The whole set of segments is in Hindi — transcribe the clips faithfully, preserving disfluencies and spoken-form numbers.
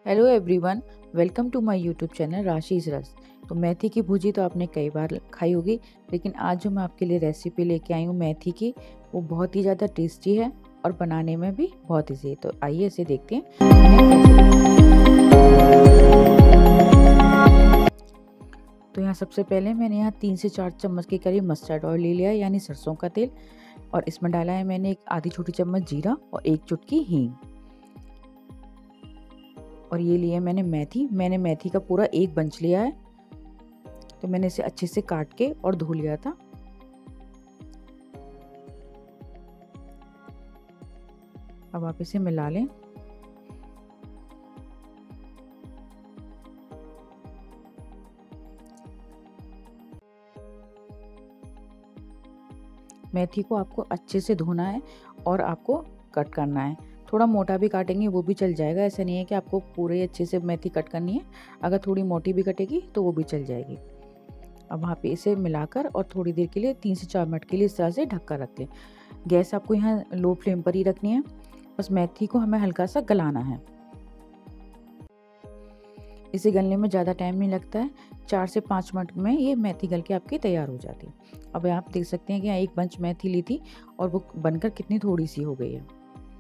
Hello everyone, welcome to my YouTube channel राशिस रस। तो मेथी की भुजी तो आपने कई बार खाई होगी, लेकिन आज जो मैं आपके लिए रेसिपी लेके आई हूँ मेथी की, वो बहुत ही ज़्यादा टेस्टी है और बनाने में भी बहुत ईजी है। तो आइए इसे देखते हैं तो यहाँ सबसे पहले मैंने यहाँ तीन से चार चम्मच के करीब मस्टर्ड ऑयल ले लिया है, यानी सरसों का तेल। और इसमें डाला है मैंने एक आधी छोटी चम्मच जीरा और एक चुटकी हींग। और ये लिया मैंने मेथी मैंने मेथी का पूरा एक बंच लिया है। तो मैंने इसे अच्छे से काट के और धो लिया था। अब आप इसे मिला लें। मेथी को आपको अच्छे से धोना है और आपको कट करना है। थोड़ा मोटा भी काटेंगे वो भी चल जाएगा, ऐसा नहीं है कि आपको पूरे अच्छे से मेथी कट करनी है। अगर थोड़ी मोटी भी कटेगी तो वो भी चल जाएगी। अब वहाँ पे इसे मिलाकर और थोड़ी देर के लिए तीन से चार मिनट के लिए इस तरह से ढक कर रख लें। गैस आपको यहाँ लो फ्लेम पर ही रखनी है। बस मेथी को हमें हल्का सा गलाना है। इसे गलने में ज़्यादा टाइम नहीं लगता है, चार से पाँच मिनट में ये मेथी गल के आपकी तैयार हो जाती है। अब आप देख सकते हैं कि यहाँ एक बंच मेथी ली थी और वो बनकर कितनी थोड़ी सी हो गई है।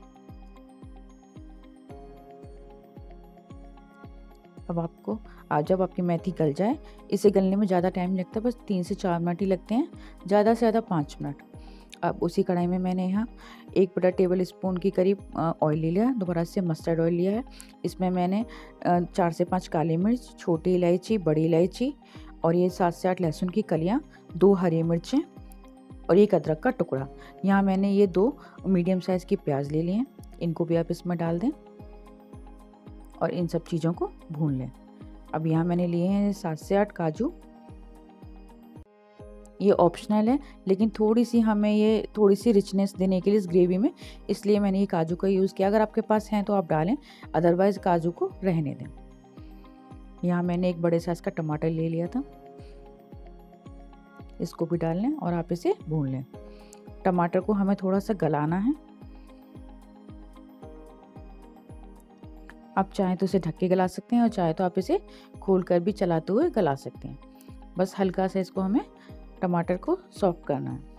अब आपको आज जब आपकी मेथी गल जाए, इसे गलने में ज़्यादा टाइम नहीं लगता, बस तीन से चार मिनट ही लगते हैं, ज़्यादा से ज़्यादा पाँच मिनट। अब उसी कढ़ाई में मैंने यहाँ एक बड़ा टेबल स्पून की करीब ऑयल ले लिया, दोबारा से मस्टर्ड ऑयल लिया है। इसमें मैंने चार से पाँच काली मिर्च, छोटी इलायची, बड़ी इलायची और ये सात से आठ लहसुन की कलियाँ, दो हरी मिर्चें और एक अदरक का टुकड़ा। यहाँ मैंने ये दो मीडियम साइज़ की प्याज ले लिए हैं, इनको भी आप इसमें डाल दें और इन सब चीज़ों को भून लें। अब यहाँ मैंने लिए हैं सात से आठ काजू। ये ऑप्शनल है, लेकिन थोड़ी सी हमें ये थोड़ी सी रिचनेस देने के लिए इस ग्रेवी में, इसलिए मैंने ये काजू का यूज़ किया। अगर आपके पास हैं तो आप डालें, अदरवाइज़ काजू को रहने दें। यहाँ मैंने एक बड़े साइज़ का टमाटर ले लिया था, इसको भी डाल लें और आप इसे भून लें। टमाटर को हमें थोड़ा सा गलाना है। आप चाहें तो इसे ढक के गला सकते हैं और चाहे तो आप इसे खोल कर भी चलाते हुए गला सकते हैं। बस हल्का सा इसको हमें टमाटर को सॉफ्ट करना है।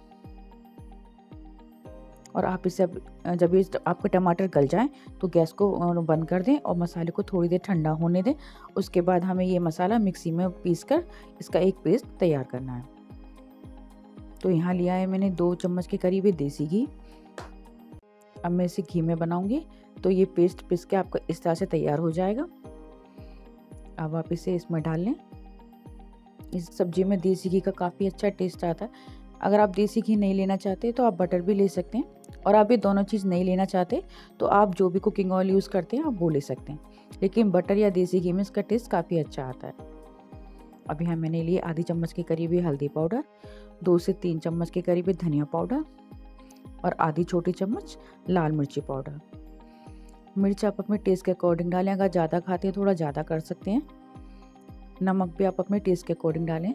और आप इसे जब ये आपके टमाटर गल जाए तो गैस को बंद कर दें और मसाले को थोड़ी देर ठंडा होने दें। उसके बाद हमें ये मसाला मिक्सी में पीसकर इसका एक पेस्ट तैयार करना है। तो यहाँ लिया है मैंने दो चम्मच के करीब ये देसी घी। अब मैं इसे घी में बनाऊंगी, तो ये पेस्ट पीस के आपका इस तरह से तैयार हो जाएगा। अब आप इसे इसमें डाल लें। इस सब्जी में देसी घी का काफ़ी अच्छा टेस्ट आता है। अगर आप देसी घी नहीं लेना चाहते तो आप बटर भी ले सकते हैं, और आप ये दोनों चीज़ नहीं लेना चाहते तो आप जो भी कुकिंग ऑयल यूज़ करते हैं आप वो ले सकते हैं, लेकिन बटर या देसी घी में इसका टेस्ट काफ़ी अच्छा आता है। अब यहाँ मैंने लिए आधी चम्मच के करीब ही हल्दी पाउडर, दो से तीन चम्मच के करीब धनिया पाउडर और आधी छोटी चम्मच लाल मिर्ची पाउडर। मिर्च आप अपने टेस्ट के अकॉर्डिंग डालें, अगर ज़्यादा खाते हैं थोड़ा ज़्यादा कर सकते हैं। नमक भी आप अपने टेस्ट के अकॉर्डिंग डालें।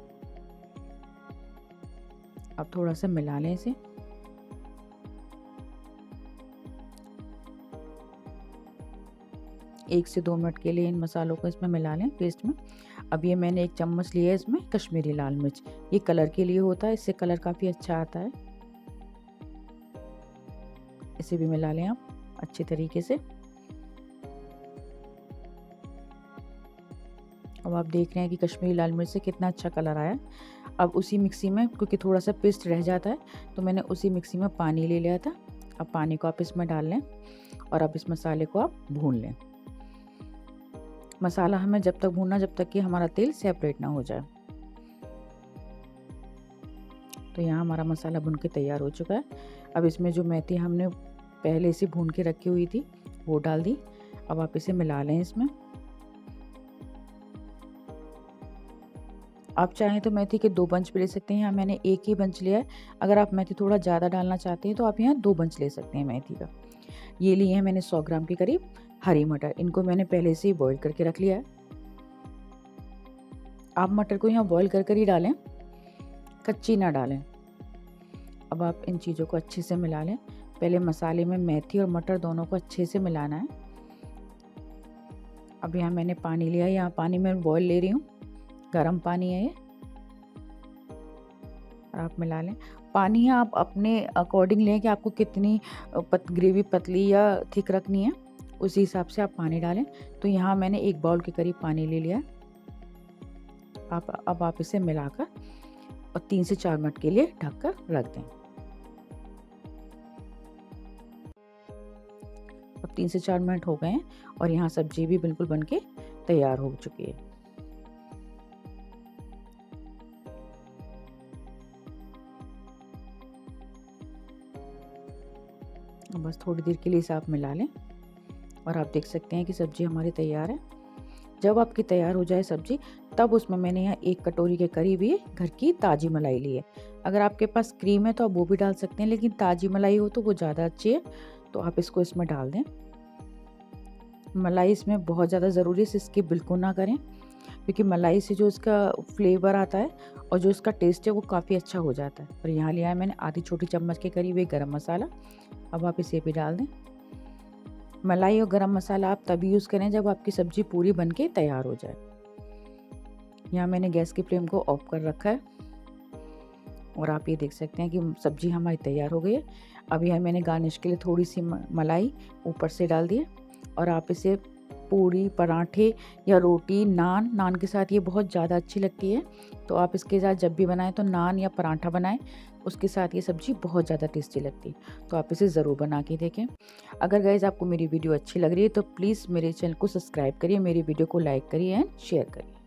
अब थोड़ा सा मिला लें इसे। एक से दो मिनट के लिए इन मसालों को इसमें मिला लें पेस्ट में। अब ये मैंने एक चम्मच लिया है इसमें कश्मीरी लाल मिर्च, ये कलर के लिए होता है, इससे कलर काफ़ी अच्छा आता है। इसे भी मिला लें आप अच्छे तरीके से। अब आप देख रहे हैं कि कश्मीरी लाल मिर्च से कितना अच्छा कलर आया। अब उसी मिक्सी में, क्योंकि थोड़ा सा पेस्ट रह जाता है, तो मैंने उसी मिक्सी में पानी ले लिया था। अब पानी को आप इसमें डाल लें और अब इस मसाले को आप भून लें। मसाला हमें जब तक भूनना जब तक कि हमारा तेल सेपरेट ना हो जाए। तो यहाँ हमारा मसाला भून के तैयार हो चुका है। अब इसमें जो मेथी हमने पहले से भून के रखी हुई थी वो डाल दी। अब आप इसे मिला लें इसमें। आप चाहें तो मेथी के दो बंच भी ले सकते हैं, यहाँ मैंने एक ही बंच लिया है। अगर आप मेथी थोड़ा ज़्यादा डालना चाहते हैं तो आप यहाँ दो बंच ले सकते हैं मेथी का। ये लिए हैं मैंने सौ ग्राम के करीब हरी मटर, इनको मैंने पहले से ही बॉईल करके रख लिया है। आप मटर को यहाँ बॉईल कर कर ही डालें, कच्ची ना डालें। अब आप इन चीज़ों को अच्छे से मिला लें। पहले मसाले में मेथी और मटर दोनों को अच्छे से मिलाना है। अब यहाँ मैंने पानी लिया, यहाँ पानी मैं बॉयल ले रही हूँ, गर्म पानी है ये, और आप मिला लें। पानी आप अपने अकॉर्डिंग लें कि आपको कितनी पत ग्रेवी पतली या थिक रखनी है, उसी हिसाब से आप पानी डालें। तो यहाँ मैंने एक बाउल के करीब पानी ले लिया। आप अब आप इसे मिलाकर और तीन से चार मिनट के लिए ढककर रख दें। अब तीन से चार मिनट हो गए हैं और यहाँ सब्जी भी बिल्कुल बनके तैयार हो चुकी है। बस थोड़ी देर के लिए इसे आप मिला लें और आप देख सकते हैं कि सब्जी हमारी तैयार है। जब आपकी तैयार हो जाए सब्जी, तब उसमें मैंने यहाँ एक कटोरी के करीब ये घर की ताज़ी मलाई ली है। अगर आपके पास क्रीम है तो आप वो भी डाल सकते हैं, लेकिन ताज़ी मलाई हो तो वो ज़्यादा अच्छी है, तो आप इसको इसमें डाल दें। मलाई इसमें बहुत ज़्यादा ज़रूरी है, इसके बिल्कुल ना करें, क्योंकि मलाई से जो इसका फ्लेवर आता है और जो इसका टेस्ट है वो काफ़ी अच्छा हो जाता है। और यहाँ लिया है मैंने आधी छोटी चम्मच के करीब एक गरम मसाला, अब आप इसे भी डाल दें। मलाई और गरम मसाला आप तभी यूज़ करें जब आपकी सब्ज़ी पूरी बनके तैयार हो जाए। यहाँ मैंने गैस की फ्लेम को ऑफ कर रखा है और आप ये देख सकते हैं कि सब्ज़ी हमारी तैयार हो गई है। अब यहाँ मैंने गार्निश के लिए थोड़ी सी मलाई ऊपर से डाल दी है और आप इसे पूरी, पराठे या रोटी, नान नान के साथ ये बहुत ज़्यादा अच्छी लगती है। तो आप इसके साथ जब भी बनाएं तो नान या पराठा बनाएं, उसके साथ ये सब्ज़ी बहुत ज़्यादा टेस्टी लगती है। तो आप इसे ज़रूर बना के देखें। अगर गाइज़ आपको मेरी वीडियो अच्छी लग रही है तो प्लीज़ मेरे चैनल को सब्सक्राइब करिए, मेरी वीडियो को लाइक करिए एंड शेयर करिए।